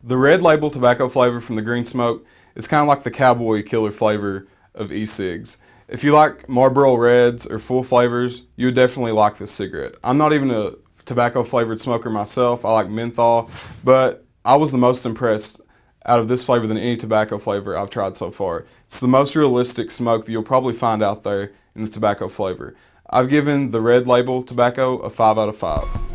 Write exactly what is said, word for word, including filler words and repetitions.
The red label tobacco flavor from the green smoke is kind of like the cowboy killer flavor of E-Cigs. If you like Marlboro Reds or full flavors, you would definitely like this cigarette. I'm not even a tobacco flavored smoker myself. I like menthol, but I was the most impressed out of this flavor than any tobacco flavor I've tried so far. It's the most realistic smoke that you'll probably find out there in the tobacco flavor. I've given the red label tobacco a five out of five.